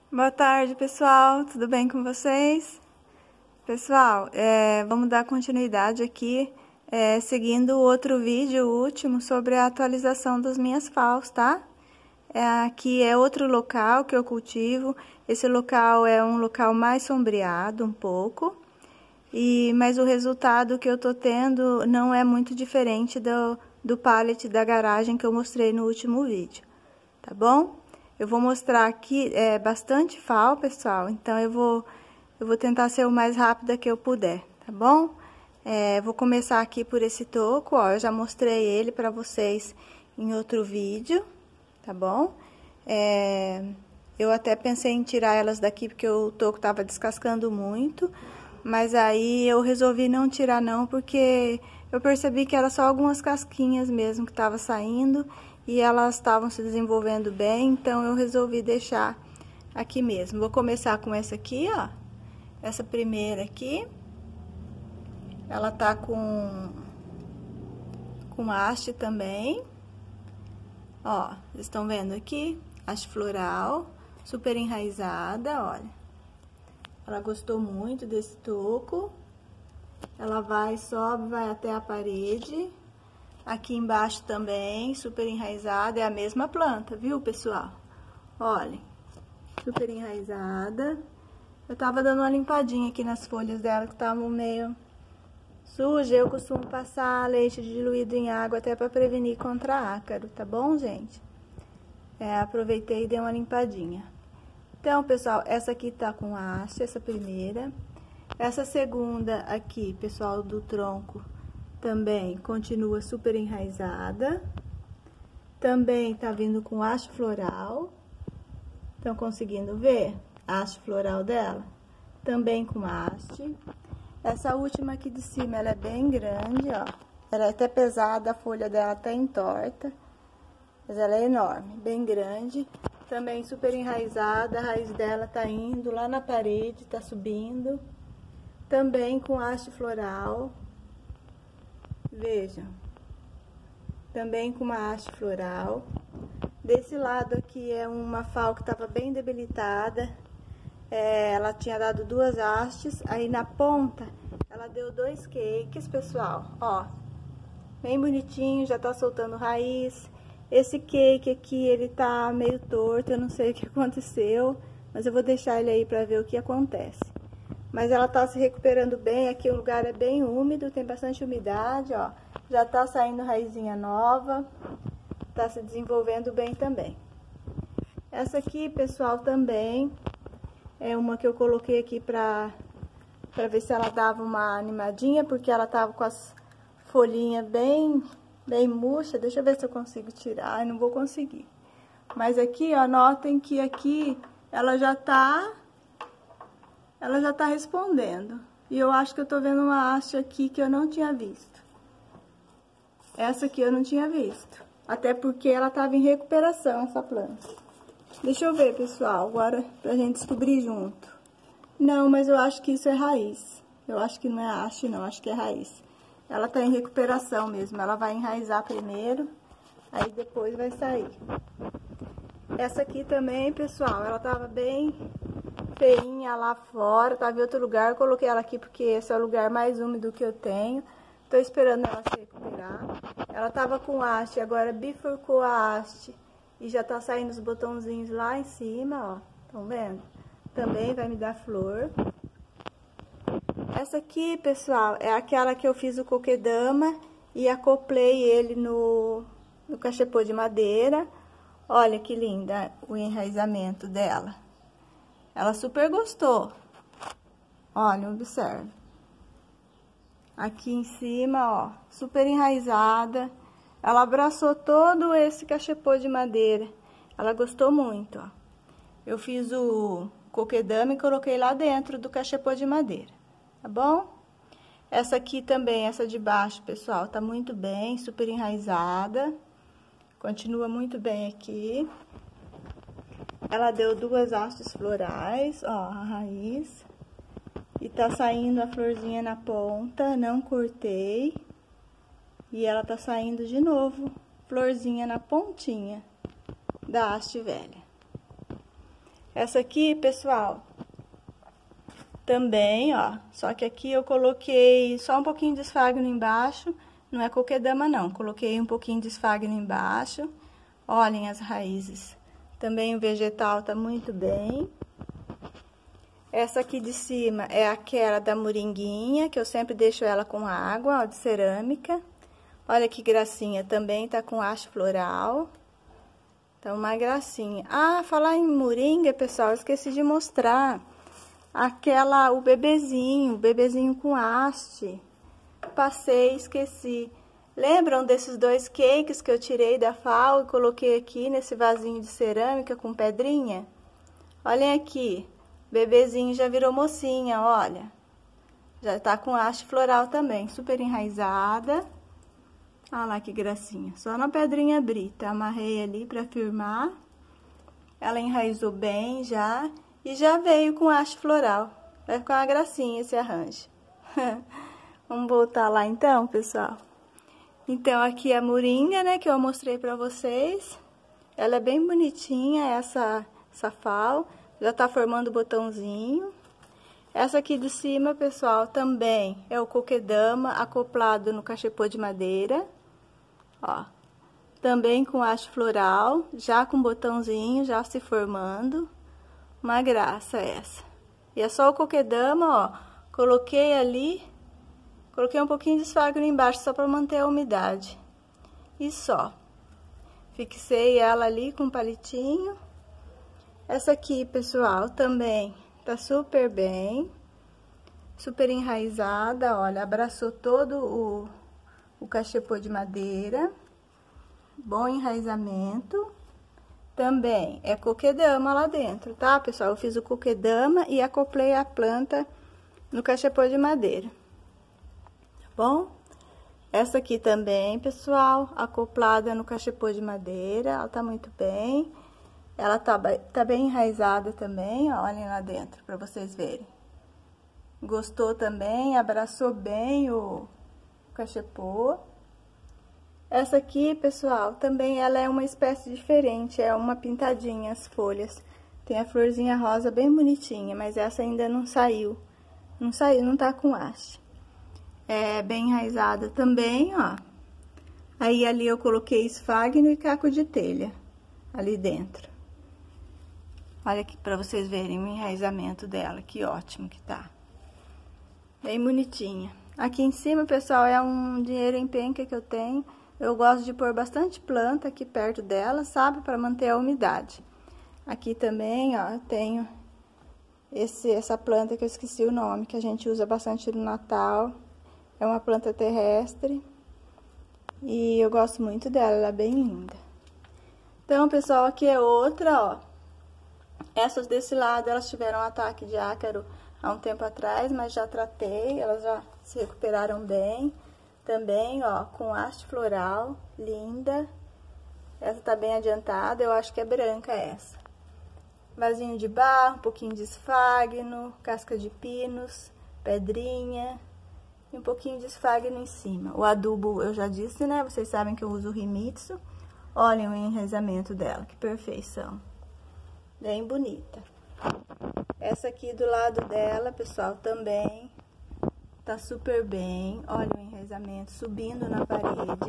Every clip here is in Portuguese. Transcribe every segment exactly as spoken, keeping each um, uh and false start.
Boa tarde, pessoal. Tudo bem com vocês? Pessoal, é, vamos dar continuidade aqui, é, seguindo o outro vídeo, o último, sobre a atualização das minhas falsas, tá? É, aqui é outro local que eu cultivo. Esse local é um local mais sombreado um pouco, e, mas o resultado que eu tô tendo não é muito diferente do, do pallet da garagem que eu mostrei no último vídeo, tá bom? Eu vou mostrar aqui é, bastante fal, pessoal, então eu vou, eu vou tentar ser o mais rápida que eu puder, tá bom? É, vou começar aqui por esse toco, ó, eu já mostrei ele pra vocês em outro vídeo, tá bom? É, eu até pensei em tirar elas daqui porque o toco tava descascando muito, mas aí eu resolvi não tirar não, porque eu percebi que era só algumas casquinhas mesmo que tava saindo, e elas estavam se desenvolvendo bem, então eu resolvi deixar aqui mesmo. Vou começar com essa aqui, ó. Essa primeira aqui. Ela tá com, com haste também. Ó, vocês estão vendo aqui? Haste floral, super enraizada, olha. Ela gostou muito desse toco. Ela vai, sobe, vai até a parede. Aqui embaixo também, super enraizada, é a mesma planta, viu, pessoal? Olhem, super enraizada. Eu tava dando uma limpadinha aqui nas folhas dela, que estavam meio sujas. Eu costumo passar leite diluído em água até para prevenir contra ácaro, tá bom, gente? É, aproveitei e dei uma limpadinha. Então, pessoal, essa aqui tá com haste, essa primeira. Essa segunda aqui, pessoal, do tronco, também continua super enraizada. Também tá vindo com haste floral. Estão conseguindo ver a haste floral dela? Também com haste. Essa última aqui de cima, ela é bem grande, ó. Ela é até pesada, a folha dela tá entorta. Mas ela é enorme, bem grande. Também super enraizada, a raiz dela tá indo lá na parede, tá subindo. Também com haste floral. Vejam, também com uma haste floral. Desse lado aqui é uma fal que estava bem debilitada, é, ela tinha dado duas hastes, aí na ponta ela deu dois cakes, pessoal, ó, bem bonitinho, já tá soltando raiz. Esse cake aqui, ele tá meio torto, eu não sei o que aconteceu, mas eu vou deixar ele aí pra ver o que acontece. Mas ela tá se recuperando bem, aqui o lugar é bem úmido, tem bastante umidade, ó. Já tá saindo raizinha nova, tá se desenvolvendo bem também. Essa aqui, pessoal, também é uma que eu coloquei aqui pra, pra ver se ela dava uma animadinha, porque ela tava com as folhinhas bem, bem murchas. Deixa eu ver se eu consigo tirar, eu não vou conseguir. Mas aqui, ó, notem que aqui ela já tá... Ela já tá respondendo. E eu acho que eu tô vendo uma haste aqui que eu não tinha visto. Essa aqui eu não tinha visto. Até porque ela tava em recuperação, essa planta. Deixa eu ver, pessoal, agora pra gente descobrir junto. Não, mas eu acho que isso é raiz. Eu acho que não é haste, não. Acho que é raiz. Ela tá em recuperação mesmo. Ela vai enraizar primeiro, aí depois vai sair. Essa aqui também, pessoal, ela tava bem... feinha lá fora, tava em outro lugar, eu coloquei ela aqui porque esse é o lugar mais úmido que eu tenho. Tô esperando ela se recuperar. Ela tava com haste, agora bifurcou a haste e já tá saindo os botãozinhos lá em cima, ó. Estão vendo? Também vai me dar flor. Essa aqui, pessoal, é aquela que eu fiz o coquedama e acoplei ele no, no cachepô de madeira. Olha que linda o enraizamento dela. Ela super gostou. Olha, observe. Aqui em cima, ó, super enraizada. Ela abraçou todo esse cachepô de madeira. Ela gostou muito, ó. Eu fiz o coquedama e coloquei lá dentro do cachepô de madeira, tá bom? Essa aqui também, essa de baixo, pessoal, tá muito bem, super enraizada. Continua muito bem aqui. Ela deu duas hastes florais, ó, a raiz. E tá saindo a florzinha na ponta, não cortei. E ela tá saindo de novo, florzinha na pontinha da haste velha. Essa aqui, pessoal, também, ó, só que aqui eu coloquei só um pouquinho de esfagno embaixo, não é coquedama não, coloquei um pouquinho de esfagno embaixo. Olhem as raízes. Também o vegetal tá muito bem. Essa aqui de cima é aquela da moringuinha, que eu sempre deixo ela com água, ó, de cerâmica. Olha que gracinha, também tá com haste floral. Então, uma gracinha. Ah, falar em moringa, pessoal, eu esqueci de mostrar. Aquela, o bebezinho, o bebezinho com haste. Passei, esqueci. Lembram desses dois cakes que eu tirei da F A O e coloquei aqui nesse vasinho de cerâmica com pedrinha? Olhem aqui. Bebezinho já virou mocinha, olha. Já tá com haste floral também, super enraizada. Olha lá que gracinha. Só na pedrinha brita. Amarrei ali pra firmar. Ela enraizou bem já. E já veio com haste floral. Vai ficar uma gracinha esse arranjo. Vamos voltar lá então, pessoal. Então, aqui a moringa, né, que eu mostrei pra vocês. Ela é bem bonitinha, essa, essa F A O. Já tá formando o botãozinho. Essa aqui de cima, pessoal, também é o coquedama acoplado no cachepô de madeira. Ó, também com haste floral, já com botãozinho, já se formando. Uma graça essa. E é só o coquedama, ó, coloquei ali, coloquei um pouquinho de esfagno embaixo só pra manter a umidade. E só. Fixei ela ali com um palitinho. Essa aqui, pessoal, também tá super bem, super enraizada, olha, abraçou todo o, o cachepô de madeira, bom enraizamento. Também é coquedama lá dentro, tá, pessoal? Eu fiz o coquedama e acoplei a planta no cachepô de madeira, tá bom? Essa aqui também, pessoal, acoplada no cachepô de madeira, ela tá muito bem. Ela tá, tá bem enraizada também, ó, olhem lá dentro, pra vocês verem. Gostou também, abraçou bem o cachepô. Essa aqui, pessoal, também ela é uma espécie diferente, é uma pintadinha as folhas. Tem a florzinha rosa bem bonitinha, mas essa ainda não saiu. Não saiu, não tá com haste. É bem enraizada também, ó. Aí ali eu coloquei esfagno e caco de telha ali dentro. Olha aqui pra vocês verem o enraizamento dela, que ótimo que tá. Bem bonitinha. Aqui em cima, pessoal, é um dinheiro em penca que eu tenho. Eu gosto de pôr bastante planta aqui perto dela, sabe? Pra manter a umidade. Aqui também, ó, eu tenho esse, essa planta que eu esqueci o nome, que a gente usa bastante no Natal. É uma planta terrestre. E eu gosto muito dela, ela é bem linda. Então, pessoal, aqui é outra, ó. Essas desse lado, elas tiveram um ataque de ácaro há um tempo atrás, mas já tratei, elas já se recuperaram bem. Também, ó, com haste floral, linda. Essa tá bem adiantada, eu acho que é branca essa. Vasinho de barro, um pouquinho de esfagno, casca de pinos, pedrinha e um pouquinho de esfagno em cima. O adubo, eu já disse, né? Vocês sabem que eu uso o Himitsu. Olhem o enraizamento dela, que perfeição. Bem bonita. Essa aqui do lado dela, pessoal, também tá super bem. Olha o enraizamento subindo na parede.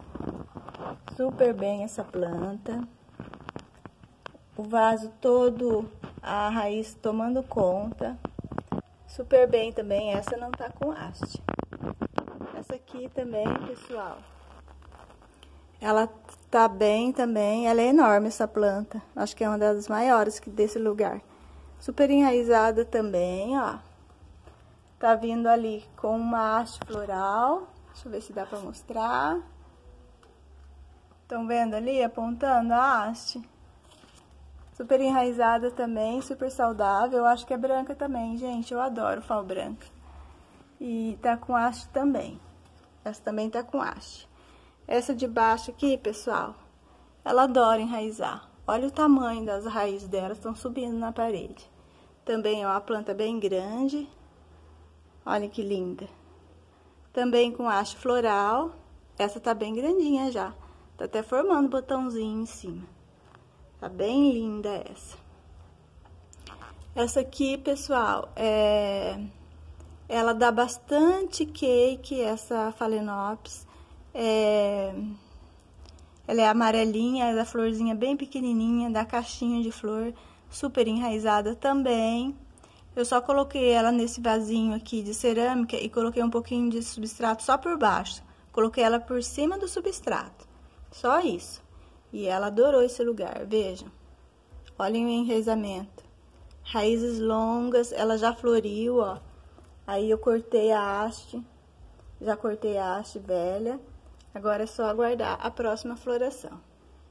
Super bem essa planta. O vaso todo, a raiz tomando conta. Super bem também. Essa não tá com haste. Essa aqui também, pessoal, ela tá bem também. Ela é enorme, essa planta. Acho que é uma das maiores desse lugar. Super enraizada também, ó. Tá vindo ali com uma haste floral. Deixa eu ver se dá pra mostrar. Estão vendo ali, apontando a haste? Super enraizada também, super saudável. Eu acho que é branca também, gente. Eu adoro F A O branca. E tá com haste também. Essa também tá com haste. Essa de baixo aqui, pessoal, ela adora enraizar. Olha o tamanho das raízes dela, estão subindo na parede. Também é uma planta bem grande. Olha que linda. Também com haste floral. Essa tá bem grandinha já. Tá até formando botãozinho em cima. Tá bem linda essa. Essa aqui, pessoal, é... ela dá bastante cake, essa Phalaenopsis. É... Ela é amarelinha, da florzinha bem pequenininha, da caixinha de flor, super enraizada também. Eu só coloquei ela nesse vasinho aqui de cerâmica e coloquei um pouquinho de substrato só por baixo. Coloquei ela por cima do substrato, só isso. E ela adorou esse lugar, vejam. Olhem o enraizamento. Raízes longas, ela já floriu, ó. Aí eu cortei a haste, já cortei a haste velha. Agora é só aguardar a próxima floração.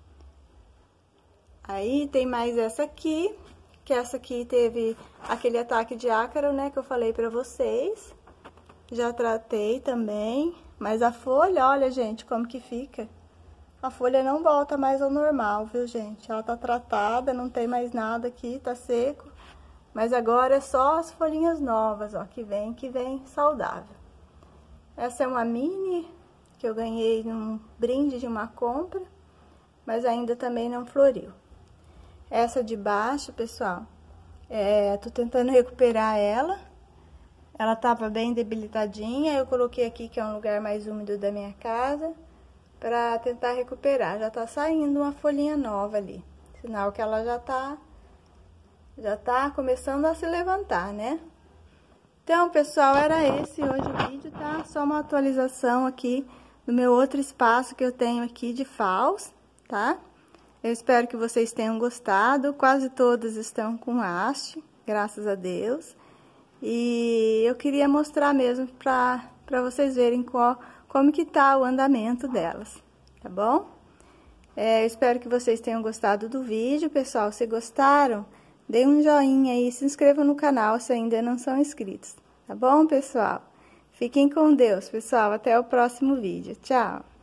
Aí tem mais essa aqui, que essa aqui teve aquele ataque de ácaro, né, que eu falei pra vocês. Já tratei também, mas a folha, olha, gente, como que fica. A folha não volta mais ao normal, viu, gente? Ela tá tratada, não tem mais nada aqui, tá seco. Mas agora é só as folhinhas novas, ó, que vem, que vem saudável. Essa é uma mini que eu ganhei num brinde de uma compra, mas ainda também não floriu. Essa de baixo, pessoal, é, tô tentando recuperar ela. Ela tava bem debilitadinha, eu coloquei aqui que é um lugar mais úmido da minha casa, pra tentar recuperar. Já tá saindo uma folhinha nova ali, sinal que ela já tá, já tá começando a se levantar, né? Então, pessoal, era esse hoje o vídeo, tá? Só uma atualização aqui do meu outro espaço que eu tenho aqui de falso, tá? Eu espero que vocês tenham gostado. Quase todas estão com haste, graças a Deus. E eu queria mostrar mesmo pra, pra vocês verem qual, como que tá o andamento delas, tá bom? É, eu espero que vocês tenham gostado do vídeo, pessoal. Se gostaram, dê um joinha aí, se inscrevam no canal se ainda não são inscritos, tá bom, pessoal? Fiquem com Deus, pessoal. Até o próximo vídeo. Tchau!